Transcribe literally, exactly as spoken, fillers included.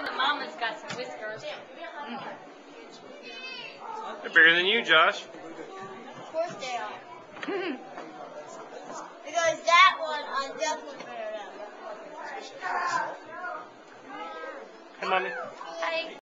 the mama's got some whiskers. Mm. They're bigger than you, Josh. Of course they are. Because that one, I'm definitely better than. Come on.